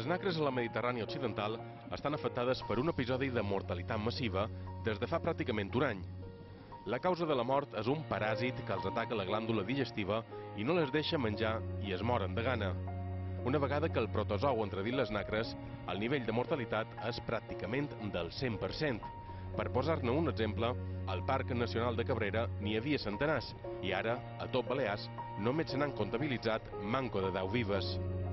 Les nacres a la Mediterrània occidental estan afectades per un episodi de mortalitat massiva des de fa pràcticament un any. La causa de la mort és un paràsit que els ataca la glàndula digestiva i no les deixa menjar i es moren de gana. Una vegada que el protozou ha entredit les nacres, el nivell de mortalitat és pràcticament del 100%. Per posar-ne un exemple, al Parc Nacional de Cabrera n'hi havia centenars i ara, a tot Balears, només se n'han comptabilitzat manco de 10 vives.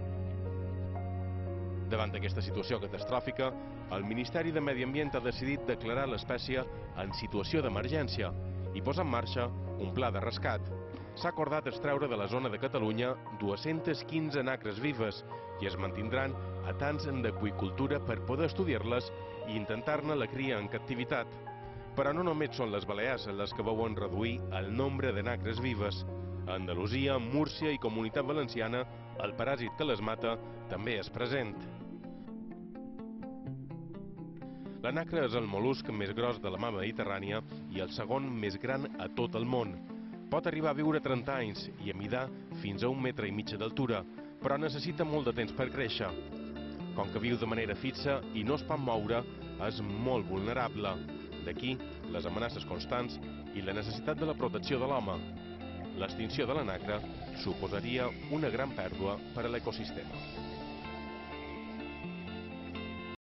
Davant d'aquesta situació catastròfica, el Ministeri de Medi Ambient ha decidit declarar l'espècie en situació d'emergència i posar en marxa un pla de rescat. S'ha acordat extreure de la zona de Catalunya 215 nacres vives i es mantindran a tants d'aqüicultura per poder estudiar-les i intentar-ne la cria en captivitat. Però no només són les Balears les que veuen reduir el nombre de nacres vives. A Andalusia, Múrcia i Comunitat Valenciana, el paràsit que les mata també és present. La nacra és el mol·lusc més gros de la mar Mediterrània i el segon més gran a tot el món. Pot arribar a viure 30 anys i a midar fins a 1,5 metres d'altura, però necessita molt de temps per créixer. Com que viu de manera fixa i no es pot moure, és molt vulnerable. D'aquí les amenaces constants i la necessitat de la protecció de l'home. L'extinció de la nacra suposaria una gran pèrdua per a l'ecosistema.